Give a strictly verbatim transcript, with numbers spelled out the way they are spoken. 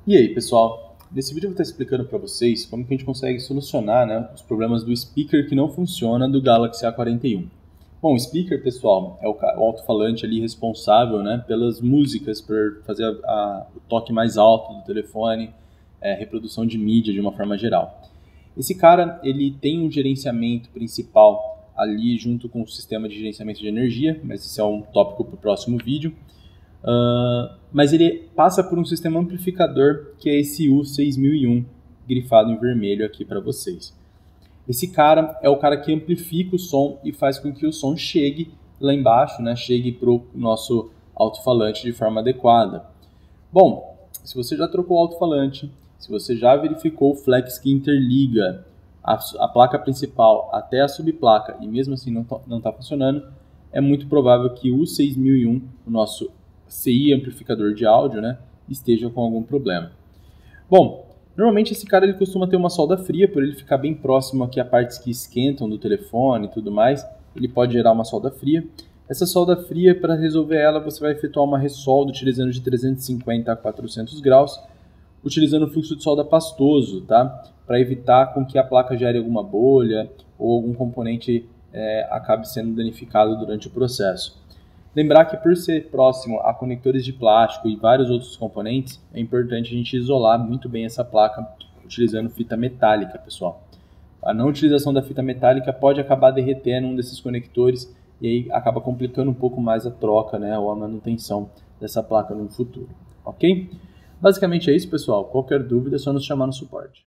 E aí, pessoal? Nesse vídeo eu vou estar explicando para vocês como que a gente consegue solucionar, né, os problemas do speaker que não funciona do Galaxy A quarenta e um. Bom, o speaker, pessoal, é o, o alto-falante ali responsável, né, pelas músicas, por fazer a, a, o toque mais alto do telefone, é, reprodução de mídia de uma forma geral. Esse cara, ele tem um gerenciamento principal ali junto com o sistema de gerenciamento de energia, mas esse é um tópico para o próximo vídeo. Uh, mas ele passa por um sistema amplificador que é esse U seis mil e um, grifado em vermelho aqui para vocês. Esse cara é o cara que amplifica o som e faz com que o som chegue lá embaixo, né, chegue para o nosso alto-falante de forma adequada. Bom, se você já trocou o alto-falante, se você já verificou o flex que interliga a, a placa principal até a subplaca e mesmo assim não está funcionando, é muito provável que o U seis mil e um, o nosso C I amplificador de áudio, né, esteja com algum problema. Bom, normalmente esse cara ele costuma ter uma solda fria, por ele ficar bem próximo aqui a partes que esquentam do telefone e tudo mais, ele pode gerar uma solda fria. Essa solda fria, para resolver ela, você vai efetuar uma ressolda utilizando de trezentos e cinquenta a quatrocentos graus, utilizando o fluxo de solda pastoso, tá? Para evitar com que a placa gere alguma bolha ou algum componente é, acabe sendo danificado durante o processo. Lembrar que por ser próximo a conectores de plástico e vários outros componentes, é importante a gente isolar muito bem essa placa utilizando fita metálica, pessoal. A não utilização da fita metálica pode acabar derretendo um desses conectores e aí acaba complicando um pouco mais a troca, né, ou a manutenção dessa placa no futuro, ok? Basicamente é isso, pessoal. Qualquer dúvida é só nos chamar no suporte.